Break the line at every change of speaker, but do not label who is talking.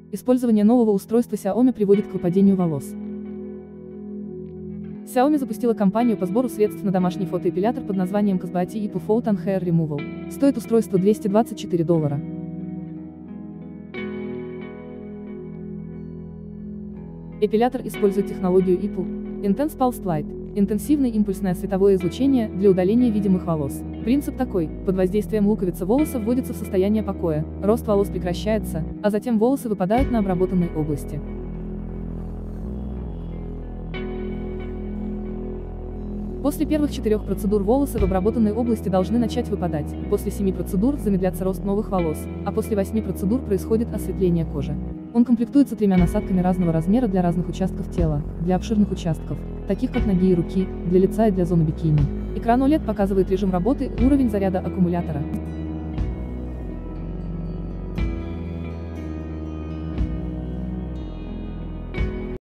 Использование нового устройства Xiaomi приводит к выпадению волос. Xiaomi запустила кампанию по сбору средств на домашний фотоэпилятор под названием Kasbati Ipple Photon Hair Removal. Стоит устройство $224. Эпилятор использует технологию Ipple Intense Pulsed Light, интенсивное импульсное световое излучение, для удаления видимых волос. Принцип такой: под воздействием луковицы волосы вводятся в состояние покоя, рост волос прекращается, а затем волосы выпадают на обработанной области. После первых 4 процедур волосы в обработанной области должны начать выпадать, после 7 процедур замедляться рост новых волос, а после 8 процедур происходит осветление кожи. Он комплектуется 3 насадками разного размера для разных участков тела, для обширных участков, таких как ноги и руки, для лица и для зоны бикини. Экран OLED показывает режим работы и уровень заряда аккумулятора.